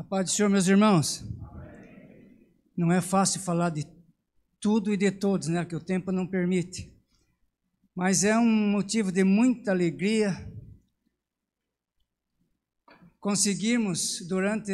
A paz do Senhor, meus irmãos. Não é fácil falar de tudo e de todos, né? Que o tempo não permite. Mas é um motivo de muita alegria conseguirmos durante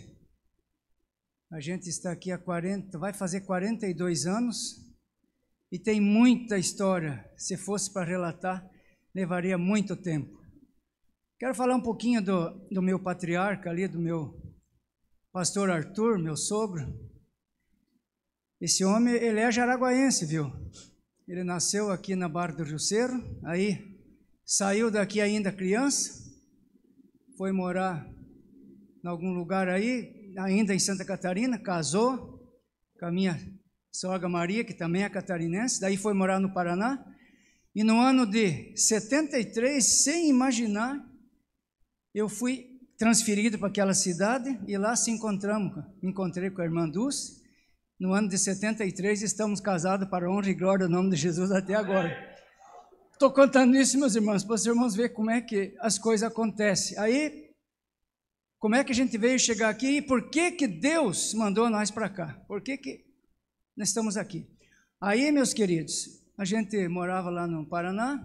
a gente está aqui há vai fazer 42 anos e tem muita história. Se fosse para relatar, levaria muito tempo. Quero falar um pouquinho do meu patriarca ali, do meu pastor Arthur, meu sogro. Esse homem, ele é jaraguaense, viu? Ele nasceu aqui na Barra do Rio Cerro, aí saiu daqui ainda criança, foi morar em algum lugar aí, ainda em Santa Catarina, casou com a minha sogra Maria, que também é catarinense, daí foi morar no Paraná, e no ano de 73, sem imaginar, eu fui transferido para aquela cidade e lá me encontrei com a irmã Dulce. No ano de 73, estamos casados para a honra e glória do nome de Jesus até agora. Estou contando isso, meus irmãos, para os irmãos verem como é que as coisas acontecem. Aí, como é que a gente veio chegar aqui e por que que Deus mandou nós para cá? Por que que nós estamos aqui? Aí, meus queridos, a gente morava lá no Paraná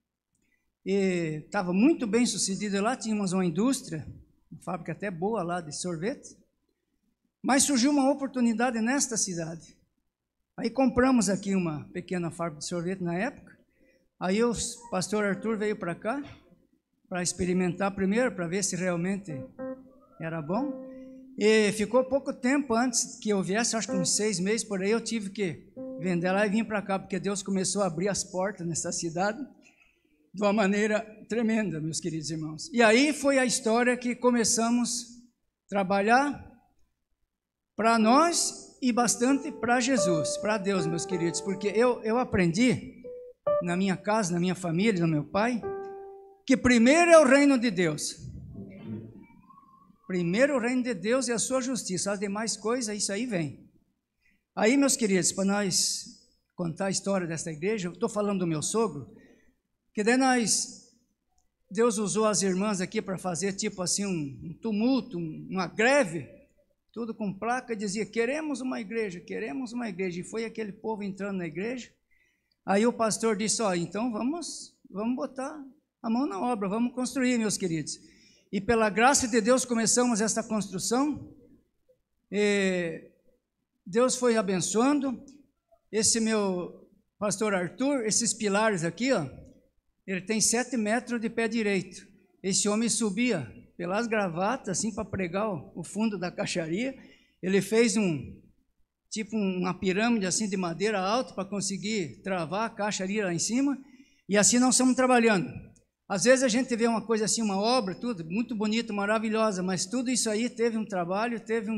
e estava muito bem sucedido lá, tínhamos uma indústria, uma fábrica até boa lá de sorvete. Mas surgiu uma oportunidade nesta cidade. Aí compramos aqui uma pequena fábrica de sorvete na época. Aí o pastor Arthur veio para cá para experimentar primeiro, para ver se realmente era bom. E ficou pouco tempo antes que eu viesse, acho que uns 6 meses por aí, eu tive que vender lá e vim para cá, porque Deus começou a abrir as portas nessa cidade de uma maneira tremenda, meus queridos irmãos. E aí foi a história que começamos a trabalhar para nós e bastante para Jesus, para Deus, meus queridos, porque eu aprendi na minha casa, na minha família, no meu pai, que primeiro é o reino de Deus. Primeiro o reino de Deus e a sua justiça, as demais coisas, isso aí vem. Aí, meus queridos, para nós contar a história desta igreja, eu estou falando do meu sogro, que daí Deus usou as irmãs aqui para fazer tipo assim um tumulto, uma greve, tudo com placa, dizia, queremos uma igreja, e foi aquele povo entrando na igreja. Aí o pastor disse, então vamos botar a mão na obra, vamos construir, meus queridos. E pela graça de Deus começamos essa construção, e Deus foi abençoando. Esse meu pastor Arthur, esses pilares aqui, ele tem 7 metros de pé direito. Esse homem subia pelas gravatas, assim, para pregar o fundo da caixaria. Ele fez uma pirâmide, assim, de madeira alta, para conseguir travar a caixaria lá em cima, e assim nós estamos trabalhando. Às vezes a gente vê uma coisa assim, uma obra, tudo, muito bonita, maravilhosa, mas tudo isso aí teve um trabalho, teve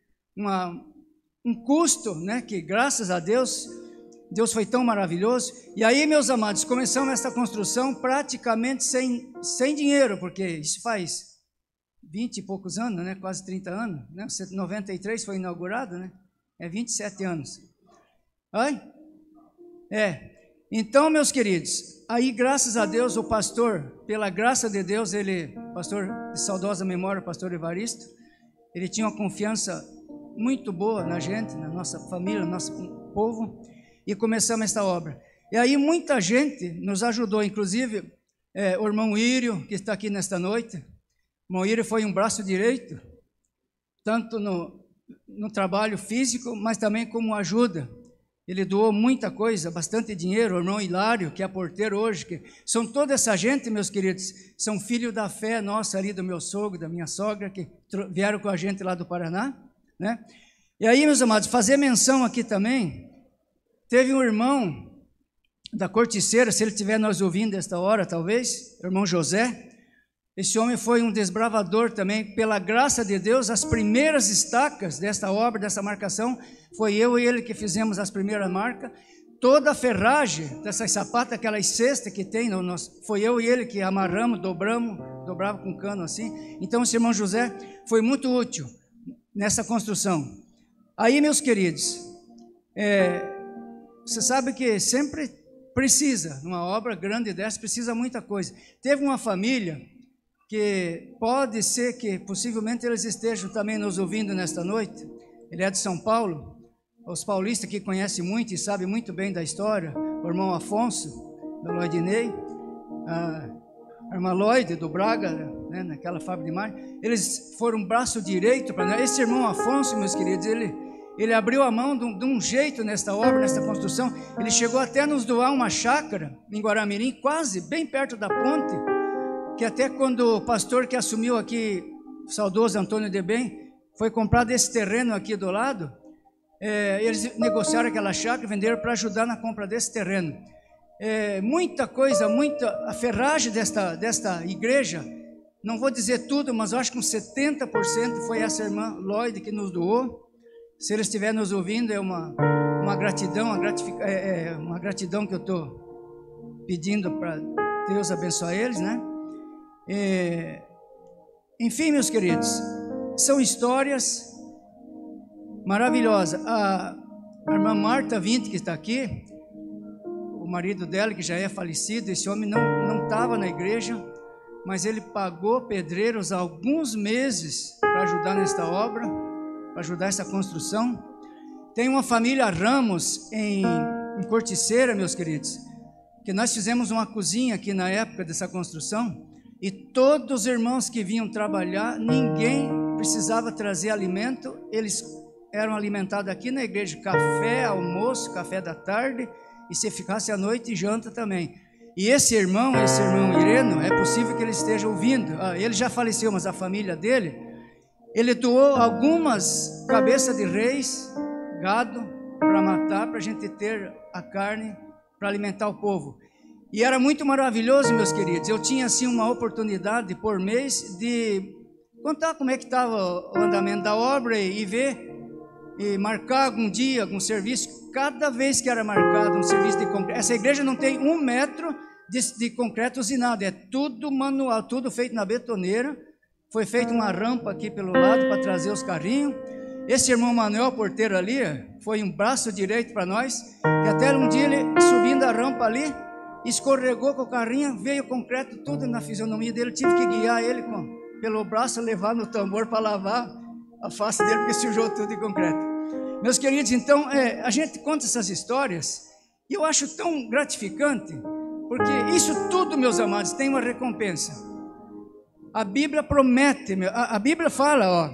um custo, né, que graças a Deus foi tão maravilhoso. E aí, meus amados, começamos essa construção praticamente sem dinheiro, porque isso faz 20 e poucos anos, né? Quase 30 anos, né? 93 foi inaugurado, né? É 27 anos. Então, meus queridos, aí graças a Deus, o pastor, pela graça de Deus, pastor de saudosa memória, o pastor Evaristo, ele tinha uma confiança muito boa na gente, na nossa família, no nosso povo, e começamos esta obra. E aí muita gente nos ajudou, inclusive o irmão Írio, que está aqui nesta noite. O irmão Írio foi um braço direito, tanto no trabalho físico, mas também como ajuda. Ele doou muita coisa, bastante dinheiro. O irmão Hilário, que é porteiro hoje, que são toda essa gente, meus queridos, são filhos da fé nossa ali, do meu sogro, da minha sogra, que vieram com a gente lá do Paraná, né? E aí, meus amados, fazer menção aqui também, teve um irmão da Corticeira, se ele estiver nos ouvindo esta hora, talvez, o irmão José. Esse homem foi um desbravador também, pela graça de Deus. As primeiras estacas desta obra, dessa marcação, foi eu e ele que fizemos as primeiras marcas. Toda a ferragem dessas sapatas, aquelas cestas que tem, foi eu e ele que amarramos, dobrava com cano assim. Então esse irmão José foi muito útil nessa construção. Aí, meus queridos, você sabe que sempre precisa, numa obra grande dessa, precisa muita coisa. Teve uma família que pode ser que possivelmente eles estejam também nos ouvindo nesta noite. Ele é de São Paulo, os paulistas que conhecem muito e sabem muito bem da história, o irmão Afonso, da Loidinei, a irmã Loide, do Braga, né, naquela fábrica de mar, eles foram um braço direito para nós. Esse irmão Afonso, meus queridos, ele abriu a mão de um jeito nesta obra, nesta construção. Ele chegou até a nos doar uma chácara em Guaramirim, quase, bem perto da ponte, que até quando o pastor que assumiu aqui, o saudoso Antônio de Bem, foi comprado esse terreno aqui do lado, eles negociaram aquela chácara e venderam para ajudar na compra desse terreno. Muita coisa, a ferragem desta igreja, não vou dizer tudo, mas eu acho que uns 70% foi essa irmã Lloyd que nos doou. Se eles estiverem nos ouvindo, é uma gratidão, uma gratidão que eu estou pedindo para Deus abençoar eles, né? Enfim, meus queridos, são histórias maravilhosas. A irmã Marta Vinte, que está aqui, o marido dela, que já é falecido, esse homem não estava na igreja, mas ele pagou pedreiros há alguns meses para ajudar nesta obra, para ajudar essa construção. Tem uma família Ramos em Corticeira, meus queridos, que nós fizemos uma cozinha aqui na época dessa construção, e todos os irmãos que vinham trabalhar, ninguém precisava trazer alimento, eles eram alimentados aqui na igreja, café, almoço, café da tarde, e se ficasse à noite, janta também. E esse irmão Ireno, é possível que ele esteja ouvindo, ele já faleceu, mas a família dele, ele doou algumas cabeças de reis, gado, para matar, para a gente ter a carne, para alimentar o povo. E era muito maravilhoso, meus queridos. Eu tinha assim uma oportunidade por mês de contar como é que estava o andamento da obra e ver, e marcar algum dia, algum serviço. Cada vez que era marcado um serviço de concreto, essa igreja não tem 1 metro de concreto usinado, é tudo manual, tudo feito na betoneira. Foi feita uma rampa aqui pelo lado para trazer os carrinhos. Esse irmão Manuel, porteiro ali, foi um braço direito para nós, que até um dia ele subindo a rampa ali, escorregou com o carrinho, veio o concreto tudo na fisionomia dele, tive que guiar ele pelo braço, levar no tambor para lavar a face dele, porque sujou tudo de concreto. Meus queridos, então, a gente conta essas histórias, e eu acho tão gratificante, porque isso tudo, meus amados, tem uma recompensa. A Bíblia promete, a Bíblia fala,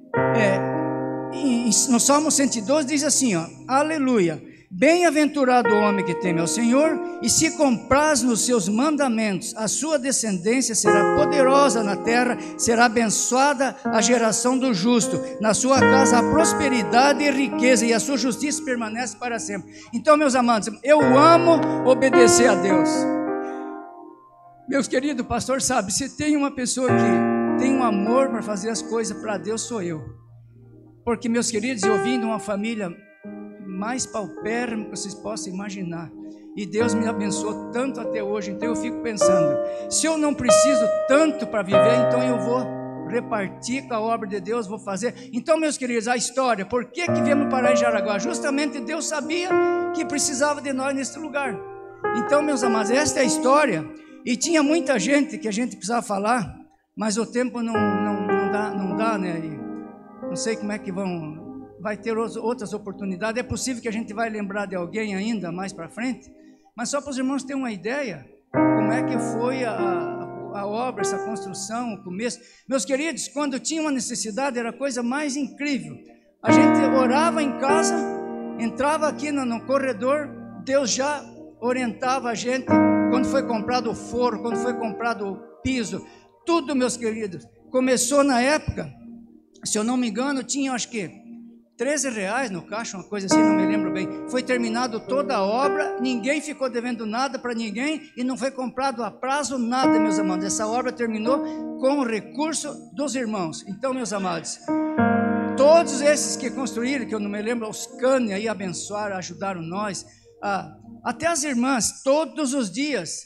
no Salmo 112 diz assim, aleluia, bem-aventurado o homem que teme ao Senhor e se compraz nos seus mandamentos, a sua descendência será poderosa na terra, será abençoada a geração do justo, na sua casa há prosperidade e riqueza e a sua justiça permanece para sempre. Então, meus amados, eu amo obedecer a Deus. Meus queridos, o pastor sabe, se tem uma pessoa que tem um amor para fazer as coisas para Deus, sou eu. Porque, meus queridos, eu vim de uma família mais paupérrima que vocês possam imaginar, e Deus me abençoou tanto até hoje. Então eu fico pensando, se eu não preciso tanto para viver, então eu vou repartir com a obra de Deus, vou fazer. Então, meus queridos, a história, por que viemos parar em Jaraguá? Justamente Deus sabia que precisava de nós nesse lugar. Então, meus amados, esta é a história, e tinha muita gente que a gente precisava falar, mas o tempo não dá, né? E não sei como é que vai ter outras oportunidades. É possível que a gente vai lembrar de alguém ainda mais para frente, mas só para os irmãos terem uma ideia como é que foi a obra, essa construção, o começo. Meus queridos, quando tinha uma necessidade, era a coisa mais incrível. A gente orava em casa, entrava aqui no corredor, Deus já orientava a gente quando foi comprado o forro, quando foi comprado o piso, tudo, meus queridos. Começou na época, se eu não me engano, tinha acho que R$13 no caixa, uma coisa assim, não me lembro bem. Foi terminado toda a obra, ninguém ficou devendo nada para ninguém e não foi comprado a prazo nada, meus amados. Essa obra terminou com o recurso dos irmãos. Então, meus amados, todos esses que construíram, que eu não me lembro, os Cane aí abençoaram, ajudaram nós, até as irmãs, todos os dias,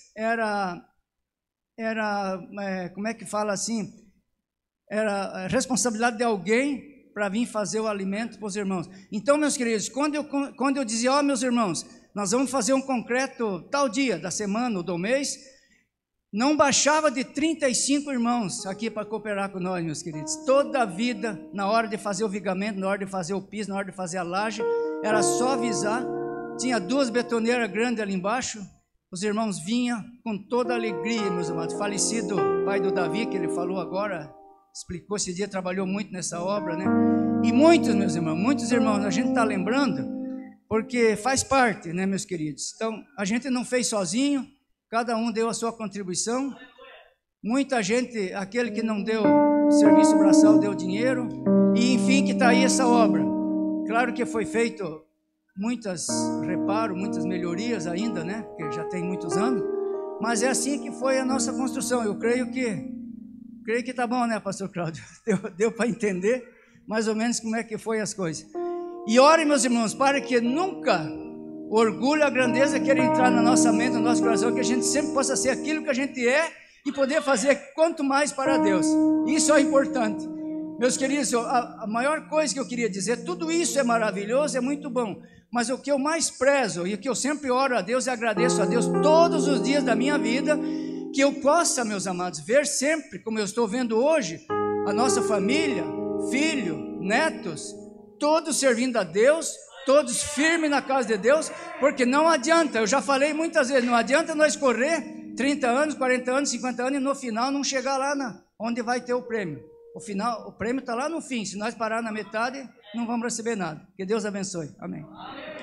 como é que fala assim, era responsabilidade de alguém para vir fazer o alimento para os irmãos. Então, meus queridos, quando eu dizia, meus irmãos, nós vamos fazer um concreto tal dia da semana ou do mês, não baixava de 35 irmãos aqui para cooperar com nós, meus queridos. Toda a vida, na hora de fazer o vigamento, na hora de fazer o piso, na hora de fazer a laje, era só avisar. Tinha 2 betoneiras grandes ali embaixo. Os irmãos vinham com toda a alegria, meus amados. Falecido pai do Davi, que ele falou agora, explicou esse dia, trabalhou muito nessa obra, né? E muitos, meus irmãos, muitos irmãos, a gente está lembrando, porque faz parte, né, meus queridos? Então, a gente não fez sozinho, cada um deu a sua contribuição. Muita gente, aquele que não deu serviço braçal, deu dinheiro. E, enfim, que está aí essa obra. Claro que foi feito muitos reparos, muitas melhorias ainda, né? Porque já tem muitos anos. Mas é assim que foi a nossa construção. Eu creio que tá bom, né, pastor Cláudio? Deu para entender mais ou menos como é que foi as coisas. E orem, meus irmãos, para que nunca o orgulho, a grandeza queira entrar na nossa mente, no nosso coração, que a gente sempre possa ser aquilo que a gente é e poder fazer quanto mais para Deus. Isso é importante. Meus queridos, a maior coisa que eu queria dizer, tudo isso é maravilhoso, é muito bom, mas o que eu mais prezo e o que eu sempre oro a Deus e agradeço a Deus todos os dias da minha vida, que eu possa, meus amados, ver sempre, como eu estou vendo hoje, a nossa família, filho, netos, todos servindo a Deus, todos firmes na casa de Deus, porque não adianta, eu já falei muitas vezes, não adianta nós correr 30 anos, 40 anos, 50 anos e no final não chegar lá onde vai ter o prêmio. O prêmio está lá no fim, se nós parar na metade, não vamos receber nada. Que Deus abençoe. Amém.